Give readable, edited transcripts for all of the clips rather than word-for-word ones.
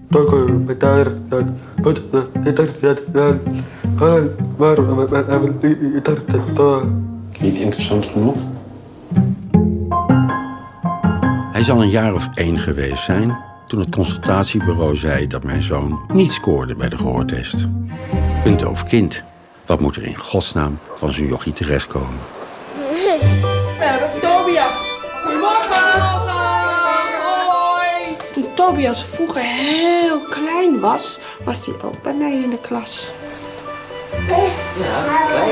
Niet interessant genoeg? Hij zal een jaar of 1 geweest zijn toen het consultatiebureau zei dat mijn zoon niet scoorde bij de gehoortest. Een doof kind. Wat moet er in godsnaam van zo'n jochie terechtkomen? Tobias. Goedemorgen. Hoi. Toen Tobias vroeger heel klein was, was hij ook bij mij in de klas. Ja, klein.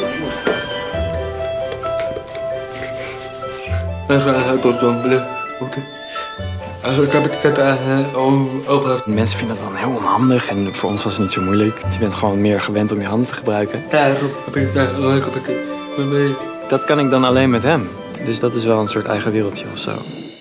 Mensen vinden dat dan heel onhandig en voor ons was het niet zo moeilijk. Je bent gewoon meer gewend om je handen te gebruiken. Dat kan ik dan alleen met hem. Dus dat is wel een soort eigen wereldje of zo.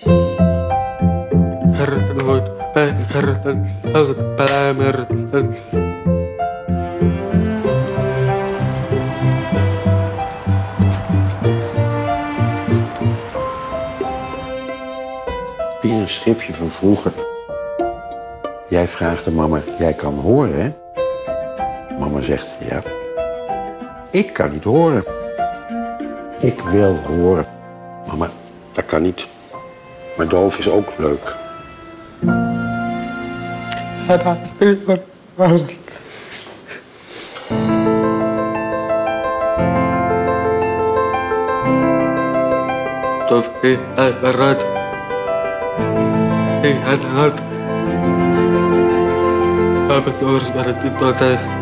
Weer een schriftje van vroeger. Jij vraagt aan mama, jij kan horen, hè? Mama zegt, ja. Ik kan niet horen. Ik wil horen. Mama, dat kan niet. Maar doof is ook leuk. Doof, eruit. Eruit. Heb ik door met het thuis.